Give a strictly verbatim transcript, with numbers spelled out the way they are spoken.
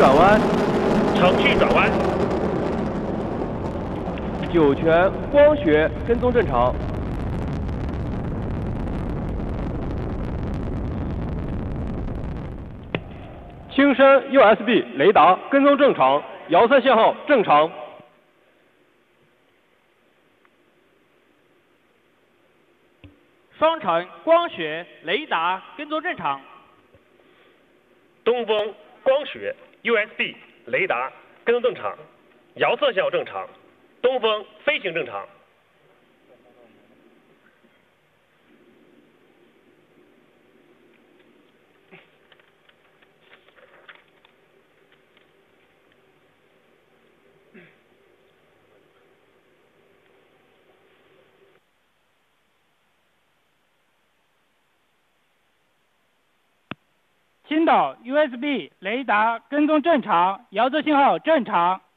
转弯。 程序转弯。 酒泉光学跟踪正常。轻声 U S B 雷达跟踪正常，遥测信号正常。 双城光学雷达跟踪正常。 东风光学 U S B 雷达跟踪正常，遥测信号正常，东风飞行正常。 青岛 U S B 雷达跟踪正常，遥测信号正常。